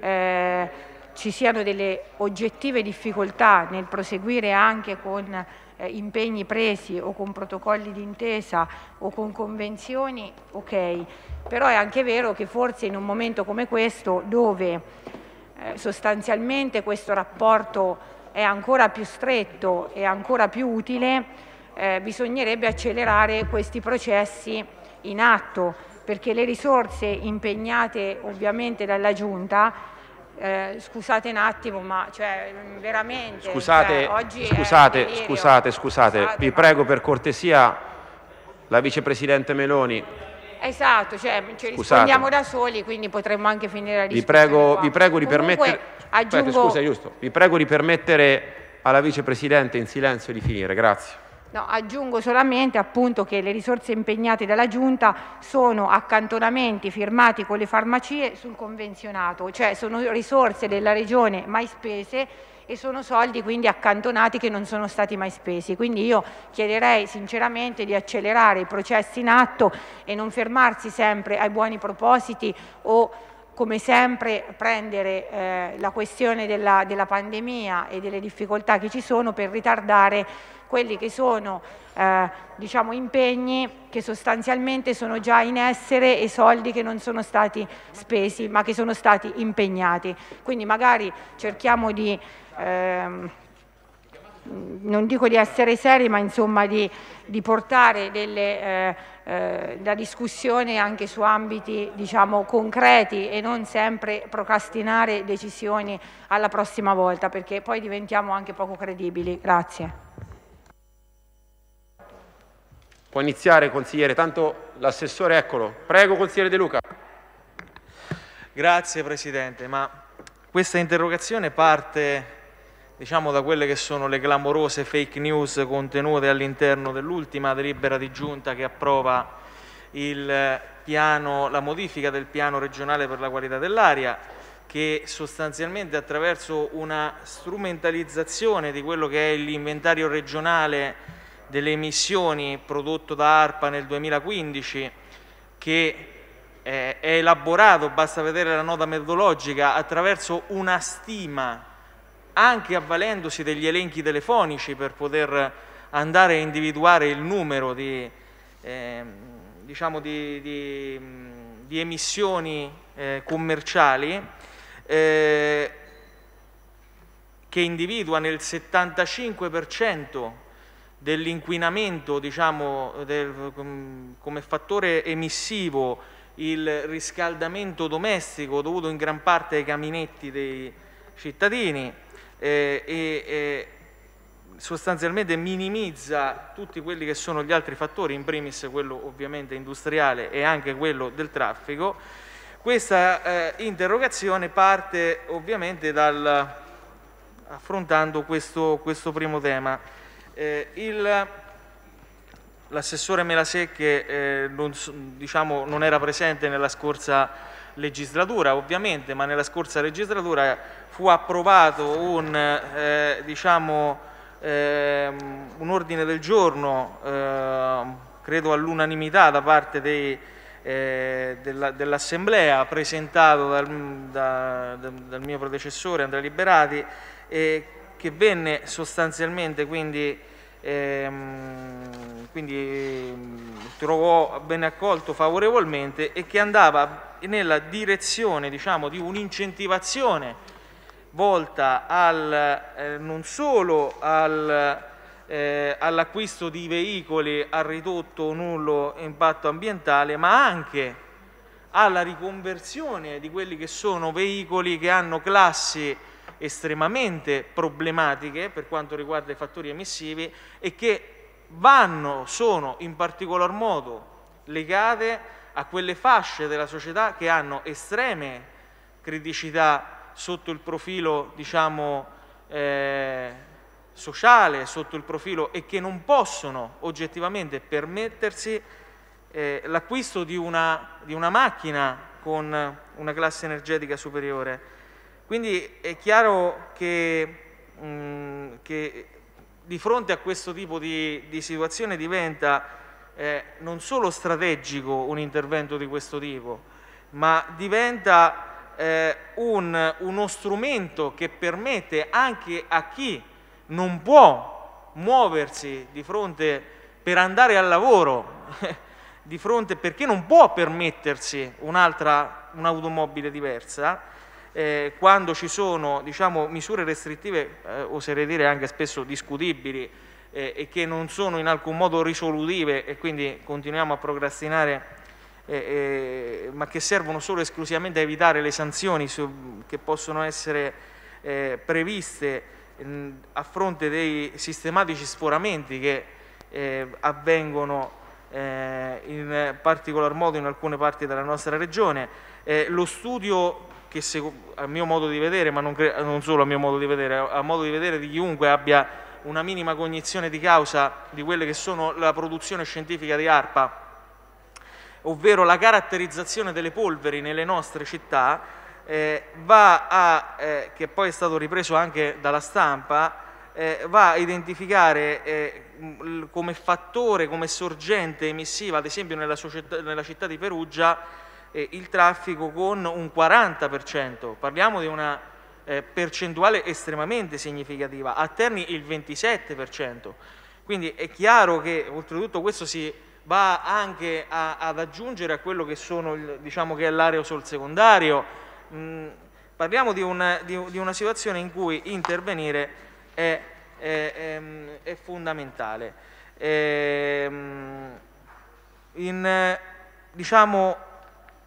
eh, ci siano delle oggettive difficoltà nel proseguire anche con eh, impegni presi o con protocolli d'intesa o con convenzioni, ok, però è anche vero che forse in un momento come questo, dove Eh, sostanzialmente questo rapporto è ancora più stretto e ancora più utile, eh, bisognerebbe accelerare questi processi in atto, perché le risorse impegnate ovviamente dalla Giunta, eh, scusate un attimo, ma cioè, veramente scusate, cioè, oggi scusate, è scusate, scusate, scusate, vi prego ma... per cortesia la Vicepresidente Meloni. Esatto, cioè ci rispondiamo da soli, quindi potremmo anche finire la discussione. Vi prego, vi prego di Comunque, permettere aggiungo... Aspetta, scusa, giusto. Vi prego di permettere alla Vicepresidente in silenzio di finire, grazie. No, aggiungo solamente appunto che le risorse impegnate dalla Giunta sono accantonamenti firmati con le farmacie sul convenzionato, cioè sono risorse della Regione mai spese e sono soldi quindi accantonati che non sono stati mai spesi. Quindi io chiederei sinceramente di accelerare i processi in atto e non fermarsi sempre ai buoni propositi o come sempre prendere eh, la questione della, della pandemia e delle difficoltà che ci sono per ritardare quelli che sono eh, diciamo, impegni che sostanzialmente sono già in essere e soldi che non sono stati spesi ma che sono stati impegnati. Quindi magari cerchiamo di Ehm, non dico di essere seri, ma insomma di, di portare delle, eh, eh, la discussione anche su ambiti diciamo concreti e non sempre procrastinare decisioni alla prossima volta, perché poi diventiamo anche poco credibili. Grazie. Può iniziare, consigliere, tanto l'assessore, eccolo. Prego, consigliere De Luca. Grazie Presidente, ma questa interrogazione parte, diciamo, da quelle che sono le clamorose fake news contenute all'interno dell'ultima delibera di Giunta che approva il piano, la modifica del piano regionale per la qualità dell'aria, che sostanzialmente attraverso una strumentalizzazione di quello che è l'inventario regionale delle emissioni prodotto da ARPA nel duemilaquindici, che eh, è elaborato, basta vedere la nota metodologica, attraverso una stima, anche avvalendosi degli elenchi telefonici per poter andare a individuare il numero di, eh, diciamo di, di, di emissioni eh, commerciali, eh, che individua nel settantacinque per cento dell'inquinamento, diciamo, del, come fattore emissivo il riscaldamento domestico dovuto in gran parte ai caminetti dei cittadini, eh, e eh, sostanzialmente minimizza tutti quelli che sono gli altri fattori, in primis quello ovviamente industriale e anche quello del traffico. Questa eh, interrogazione parte ovviamente dal, affrontando questo, questo primo tema. Eh, L'assessore Melasecche eh, non, diciamo, non era presente nella scorsa legislatura, ovviamente, ma nella scorsa legislatura fu approvato un, eh, diciamo, eh, un ordine del giorno, eh, credo all'unanimità da parte dei, eh, della, dell'Assemblea, presentato dal, da, dal mio predecessore Andrea Liberati, eh, che venne sostanzialmente quindi Ehm, quindi trovò ben accolto favorevolmente e che andava nella direzione, diciamo, di un'incentivazione volta al, eh, non solo al, eh, all'acquisto di veicoli a ridotto o nullo impatto ambientale, ma anche alla riconversione di quelli che sono veicoli che hanno classi estremamente problematiche per quanto riguarda i fattori emissivi e che vanno, sono in particolar modo legate a quelle fasce della società che hanno estreme criticità sotto il profilo, diciamo, eh, sociale, sotto il profilo, e che non possono oggettivamente permettersi eh, l'acquisto di una, di una macchina con una classe energetica superiore. Quindi è chiaro che, mh, che di fronte a questo tipo di, di situazione diventa eh, non solo strategico un intervento di questo tipo, ma diventa eh, un, uno strumento che permette anche a chi non può muoversi di fronte per andare al lavoro, di fronte perché non può permettersi un'altra, un'automobile diversa, Eh, quando ci sono, diciamo, misure restrittive, eh, oserei dire anche spesso discutibili, eh, e che non sono in alcun modo risolutive e quindi continuiamo a procrastinare, eh, eh, ma che servono solo e esclusivamente a evitare le sanzioni su, che possono essere eh, previste mh, a fronte dei sistematici sforamenti che eh, avvengono eh, in particolar modo in alcune parti della nostra regione. Eh, lo studio che a mio modo di vedere, ma non, non solo a mio modo di vedere, a modo di vedere di chiunque abbia una minima cognizione di causa di quelle che sono la produzione scientifica di ARPA, ovvero la caratterizzazione delle polveri nelle nostre città, eh, va a, eh, che poi è stato ripreso anche dalla stampa, eh, va a identificare eh, come fattore, come sorgente emissiva, ad esempio nella, società, nella città di Perugia, il traffico con un quaranta per cento, parliamo di una eh, percentuale estremamente significativa, a Terni il ventisette per cento. Quindi è chiaro che oltretutto questo si va anche a, ad aggiungere a quello che sono, il, diciamo, che è l'aerosol secondario. Mm, parliamo di una, di, di una situazione in cui intervenire è, è, è, è fondamentale. E, in, diciamo,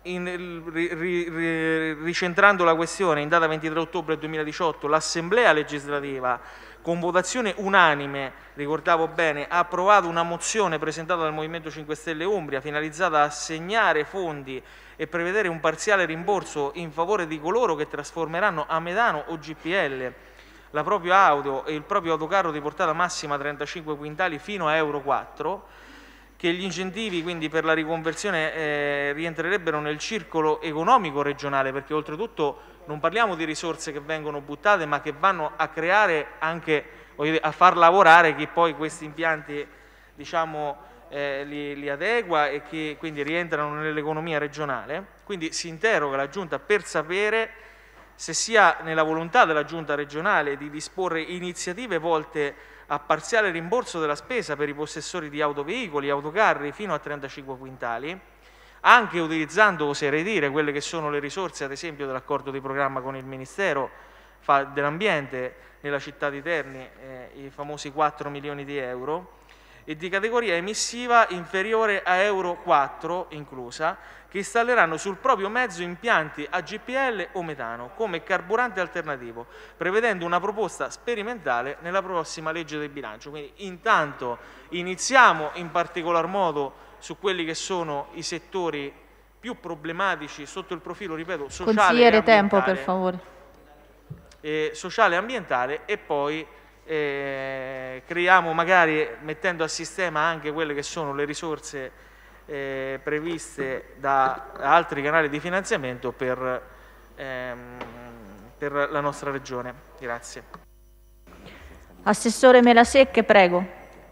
in, ri, ri, ricentrando la questione, in data ventitré ottobre duemiladiciotto l'Assemblea legislativa con votazione unanime, ricordavo bene, ha approvato una mozione presentata dal Movimento cinque Stelle Umbria finalizzata a assegnare fondi e prevedere un parziale rimborso in favore di coloro che trasformeranno a metano o G P L la propria auto e il proprio autocarro di portata massima trentacinque quintali fino a Euro quattro, che gli incentivi quindi per la riconversione eh, rientrerebbero nel circolo economico regionale, perché oltretutto non parliamo di risorse che vengono buttate, ma che vanno a creare anche, a far lavorare chi poi questi impianti, diciamo, eh, li, li adegua e che quindi rientrano nell'economia regionale. Quindi si interroga la Giunta per sapere se sia nella volontà della Giunta regionale di disporre iniziative volte a parziale rimborso della spesa per i possessori di autoveicoli e autocarri fino a trentacinque quintali, anche utilizzando, oserei dire, quelle che sono le risorse, ad esempio, dell'accordo di programma con il Ministero dell'Ambiente nella città di Terni, eh, i famosi quattro milioni di euro, e di categoria emissiva inferiore a Euro quattro inclusa, che installeranno sul proprio mezzo impianti a G P L o metano come carburante alternativo, prevedendo una proposta sperimentale nella prossima legge del bilancio. Quindi intanto iniziamo in particolar modo su quelli che sono i settori più problematici sotto il profilo, ripeto, sociale Consigliere, e ambientale. tempo per favore. Eh, sociale e ambientale, e poi eh, creiamo, magari mettendo a sistema anche quelle che sono le risorse eh, previste da altri canali di finanziamento per, ehm, per la nostra regione. Grazie. Assessore Melasecche, prego.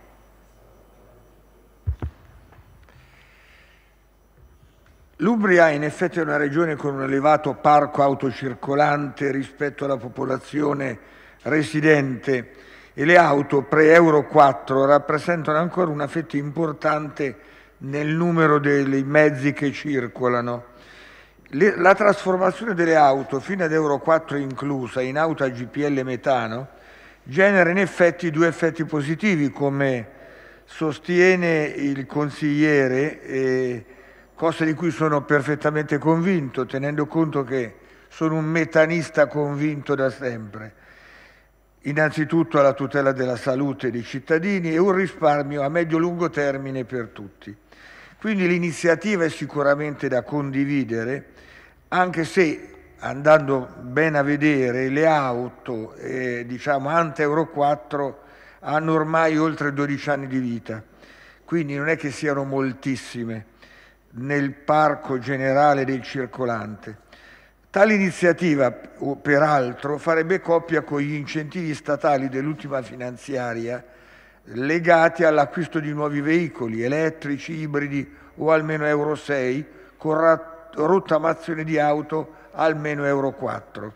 L'Umbria in effetti è una regione con un elevato parco autocircolante rispetto alla popolazione residente e le auto pre-Euro quattro rappresentano ancora una fetta importante nel numero dei mezzi che circolano. Le, la trasformazione delle auto fino ad Euro quattro inclusa in auto a G P L metano genera in effetti due effetti positivi, come sostiene il consigliere, eh, cosa di cui sono perfettamente convinto, tenendo conto che sono un metanista convinto da sempre. Innanzitutto la tutela della salute dei cittadini e un risparmio a medio-lungo termine per tutti. Quindi l'iniziativa è sicuramente da condividere, anche se, andando bene a vedere, le auto eh, diciamo ante Euro quattro hanno ormai oltre dodici anni di vita, quindi non è che siano moltissime nel parco generale del circolante. Tale iniziativa, peraltro, farebbe coppia con gli incentivi statali dell'ultima finanziaria legati all'acquisto di nuovi veicoli elettrici, ibridi o almeno Euro sei, con rottamazione di auto almeno Euro quattro.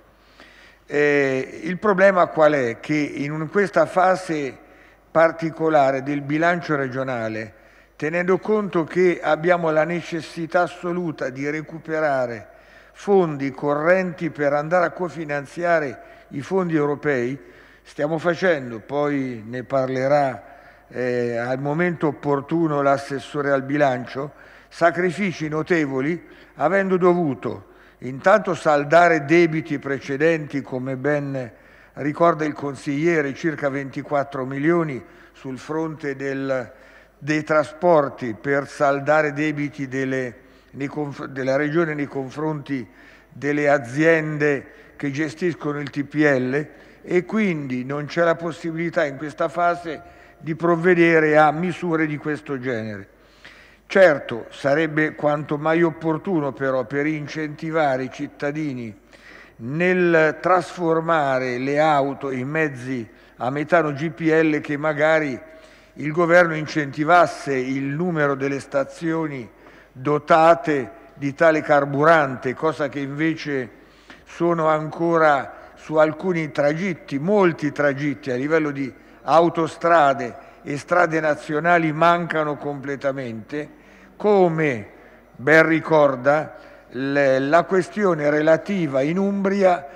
Eh, il problema qual è? Che in questa fase particolare del bilancio regionale, tenendo conto che abbiamo la necessità assoluta di recuperare fondi correnti per andare a cofinanziare i fondi europei, stiamo facendo, poi ne parlerà eh, al momento opportuno l'assessore al bilancio, sacrifici notevoli, avendo dovuto intanto saldare debiti precedenti, come ben ricorda il consigliere, circa ventiquattro milioni sul fronte del dei trasporti per saldare debiti delle, nei, della Regione nei confronti delle aziende che gestiscono il T P L, e quindi non c'è la possibilità in questa fase di provvedere a misure di questo genere. Certo, sarebbe quanto mai opportuno però, per incentivare i cittadini nel trasformare le auto in mezzi a metano G P L, che magari il governo incentivasse il numero delle stazioni dotate di tale carburante, cosa che invece sono ancora su alcuni tragitti, molti tragitti a livello di autostrade e strade nazionali mancano completamente, come ben ricorda la questione relativa in Umbria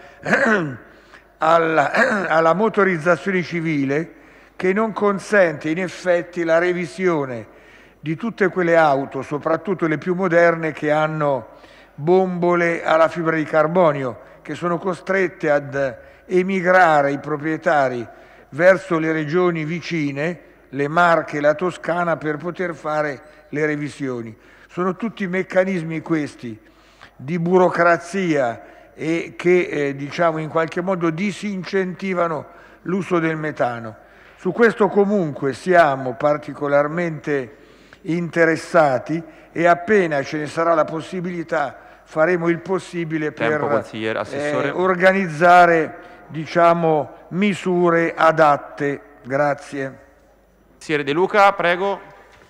alla, alla motorizzazione civile, che non consente in effetti la revisione di tutte quelle auto, soprattutto le più moderne, che hanno bombole alla fibra di carbonio, che sono costrette ad emigrare i proprietari verso le regioni vicine, le Marche e la Toscana, per poter fare le revisioni. Sono tutti meccanismi questi di burocrazia e che eh, diciamo in qualche modo disincentivano l'uso del metano. Su questo comunque siamo particolarmente interessati e appena ce ne sarà la possibilità faremo il possibile Tempo, per eh, organizzare diciamo, misure adatte. Grazie. Consigliere De Luca, prego.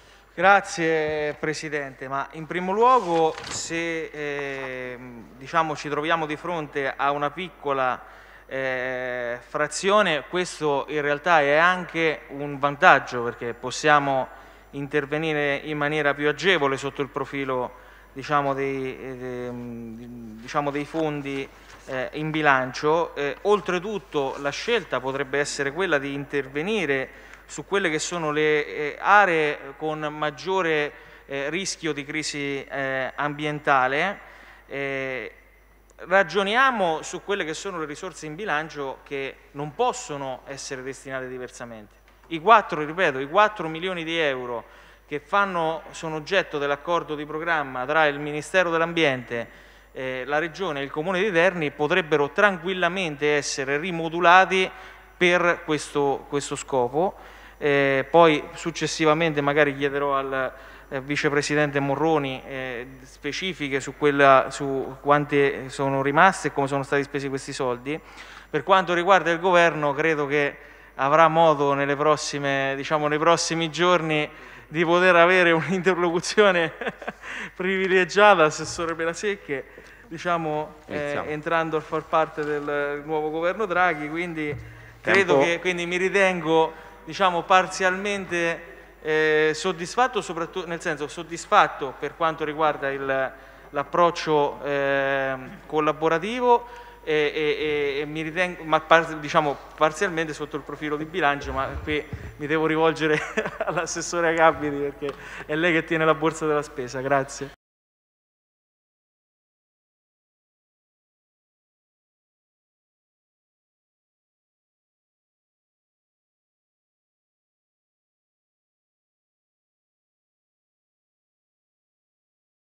Grazie Presidente, ma in primo luogo se eh, diciamo, ci troviamo di fronte a una piccola eh, frazione, questo in realtà è anche un vantaggio, perché possiamo intervenire in maniera più agevole sotto il profilo diciamo, dei, eh, diciamo, dei fondi eh, in bilancio. Eh, oltretutto la scelta potrebbe essere quella di intervenire su quelle che sono le eh, aree con maggiore eh, rischio di crisi eh, ambientale. Eh, ragioniamo su quelle che sono le risorse in bilancio che non possono essere destinate diversamente. I quattro, ripeto, i quattro milioni di euro che fanno, sono oggetto dell'accordo di programma tra il Ministero dell'Ambiente, eh, la Regione e il Comune di Terni potrebbero tranquillamente essere rimodulati per questo, questo scopo. Eh, poi successivamente magari chiederò al eh, Vicepresidente Morroni eh, specifiche su, quella, su quante sono rimaste e come sono stati spesi questi soldi. Per quanto riguarda il Governo, credo che avrà modo nelle prossime, diciamo, nei prossimi giorni di poter avere un'interlocuzione privilegiata, Assessore Pelasecche, diciamo, eh, entrando a far parte del nuovo governo Draghi, quindi credo che quindi mi ritengo diciamo, parzialmente eh, soddisfatto, soprattutto nel senso soddisfatto per quanto riguarda l'approccio eh, collaborativo e, e, e mi ritengo, ma par, diciamo parzialmente sotto il profilo di bilancio, ma qui mi devo rivolgere all'assessore Agabiti perché è lei che tiene la borsa della spesa. Grazie.